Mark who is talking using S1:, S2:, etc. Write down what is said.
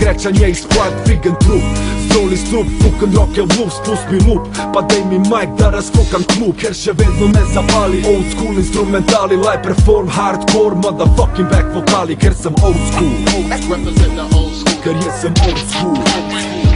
S1: greća nje i splat figen trup. Stroli stup, fuken rock el blues, spust mi loop, pa dej mi mic da raskokam klub. Ker še vedno me zapali old school instrumentali, live perform hardcore, motherfucking back vokali. Ker sem old school,
S2: Represent the old school.
S1: ker jesem old school.